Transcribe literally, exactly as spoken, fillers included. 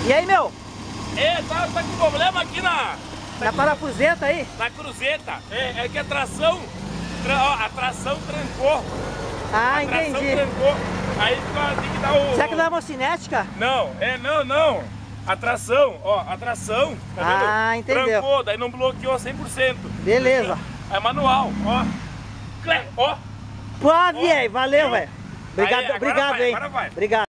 E aí, meu? É, tá, tá com problema aqui na... Na parafuseta aí? Na cruzeta. É, é que a tração... Tra, ó, a tração trancou. Ah, a entendi. tração trancou. Aí tem que dar o... Será que não é uma cinética? Não, é, não, não. A tração, ó, a tração, tá vendo? Ah, entendeu. Trancou, daí não bloqueou cem por cento. Beleza. É manual, ó. Clé, ó. Pô, velho, valeu, Viu? velho. Obrigado, Aí, agora obrigado, vai, hein? agora vai. Obrigado.